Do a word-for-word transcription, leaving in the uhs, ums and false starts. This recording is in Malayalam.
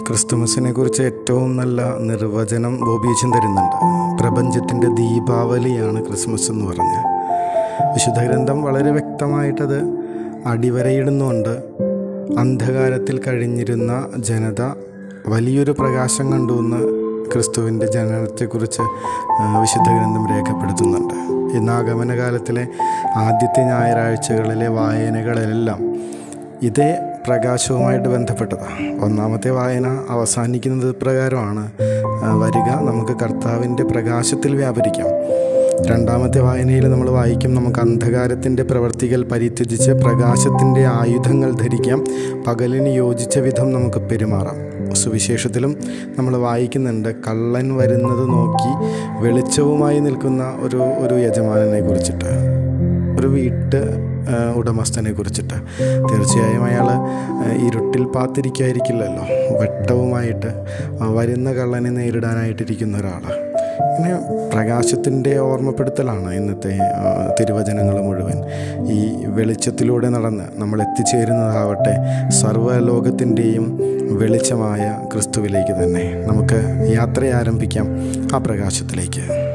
ക്രിസ്തുമസിനെ കുറിച്ച് ഏറ്റവും നല്ല നിർവചനം ബോബീച്ചൻ തരുന്നുണ്ട്. പ്രപഞ്ചത്തിൻ്റെ ദീപാവലിയാണ് ക്രിസ്മസ് എന്ന് പറഞ്ഞ്. വിശുദ്ധ ഗ്രന്ഥം വളരെ വ്യക്തമായിട്ടത് അടിവരയിടുന്നുണ്ട്. അന്ധകാരത്തിൽ കഴിഞ്ഞിരുന്ന ജനത വലിയൊരു പ്രകാശം കണ്ടുവെന്ന് ക്രിസ്തുവിൻ്റെ ജനനത്തെക്കുറിച്ച് വിശുദ്ധ ഗ്രന്ഥം രേഖപ്പെടുത്തുന്നുണ്ട്. ഇന്ന് ആഗമനകാലത്തിലെ ആദ്യത്തെ ഞായറാഴ്ചകളിലെ വായനകളെല്ലാം ഇതേ പ്രകാശവുമായിട്ട് ബന്ധപ്പെട്ടതാണ്. ഒന്നാമത്തെ വായന അവസാനിക്കുന്നത് പ്രകാരമാണ്: വരിക, നമുക്ക് കർത്താവിൻ്റെ പ്രകാശത്തിൽ വ്യാപരിക്കാം. രണ്ടാമത്തെ വായനയിൽ നമ്മൾ വായിക്കും, നമുക്ക് അന്ധകാരത്തിൻ്റെ പ്രവർത്തികൾ പരിത്യജിച്ച് പ്രകാശത്തിൻ്റെ ആയുധങ്ങൾ ധരിക്കാം, പകലിന് യോജിച്ച വിധം നമുക്ക് പെരുമാറാം. സുവിശേഷത്തിലും നമ്മൾ വായിക്കുന്നുണ്ട്, കള്ളൻ വരുന്നത് നോക്കി വെളിച്ചവുമായി നിൽക്കുന്ന ഒരു ഒരു യജമാനനെ കുറിച്ചിട്ട്, ഒരു വീട്ട് ഉടമസ്ഥനെ കുറിച്ചിട്ട്. തീർച്ചയായും അയാൾ ഇരുട്ടിൽ പാത്തിരിക്കായിരിക്കില്ലല്ലോ, വെട്ടവുമായിട്ട് വരുന്ന കള്ളനെ നേരിടാനായിട്ടിരിക്കുന്ന ഒരാൾ. ഇങ്ങനെ പ്രകാശത്തിൻ്റെ ഓർമ്മപ്പെടുത്തലാണ് ഇന്നത്തെ തിരുവചനങ്ങൾ മുഴുവൻ. ഈ വെളിച്ചത്തിലൂടെ നടന്ന് നമ്മൾ എത്തിച്ചേരുന്നതാവട്ടെ സർവ്വലോകത്തിൻ്റെയും വെളിച്ചമായ ക്രിസ്തുവിലേക്ക് തന്നെ. നമുക്ക് യാത്ര ആരംഭിക്കാം ആ പ്രകാശത്തിലേക്ക്.